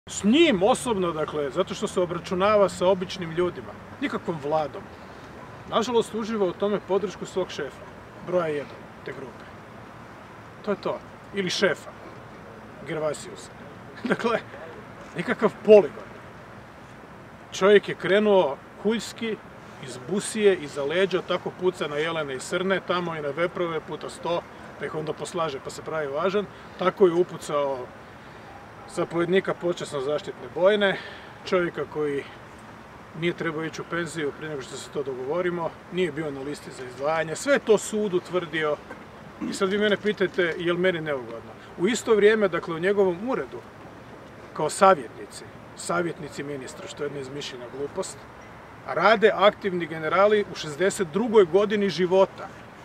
S njim osobno, dakle, zato što se obračunava sa običnim ljudima, nikakvom vladom. Nažalost, uživa u tome podršku svog šefa, broja 1 te grupe. To je to. Ili šefa, Gervasiusa. Dakle, nikakav poligon. Čovjek je krenuo huljski, iz busije, iza leđa, tako puca na jelene i srne, tamo i na veprove puta 100, pa ih onda poslaže pa se pravi važan. Tako je upucao zapovjednika počasno zaštitne bojne, čovjeka koji nije trebao ići u penziju prije nego što se to dogovorimo, nije bio na listi za izdvajanje, sve je to sud utvrdio i sad vi mene pitajte je li meni neugodno. U isto vrijeme, dakle, u njegovom uredu, kao savjetnici ministra, što je jedna izmišljena glupost, rade aktivni generali u 62. godini života.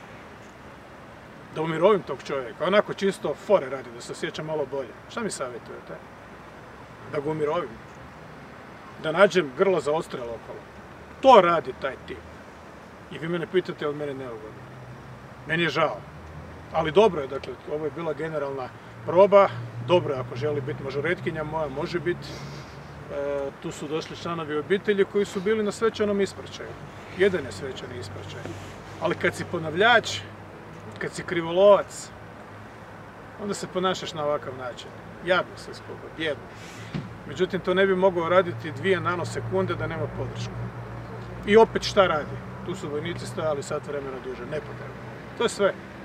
Da umirovim tog čovjeka, onako čisto fore radi, da se osjeća malo bolje. Šta mi savjetujete? Da ga umirovim? Da nađem grlo za odstrel okolo? To radi taj tim. I vi mene pitate je li mene neugodno. Meni je žao. Ali dobro je, dakle, ovo je bila generalna proba. Dobro je ako želi biti Mažoretkinja moja, može biti. Tu su došli članovi obitelji koji su bili na svečanom ispraćaju. Jedan je svečani ispraćaj. Ali kad si ponavljač, kad si krivolovac, onda se ponašaš na ovakav način. Jadno se skupa, bjedno. Međutim, to ne bi mogao raditi 2 nanosekunde da nema podršku. I opet šta radi? Tu su vojnici stajali sat vremena duže, nepotrebno. To je sve.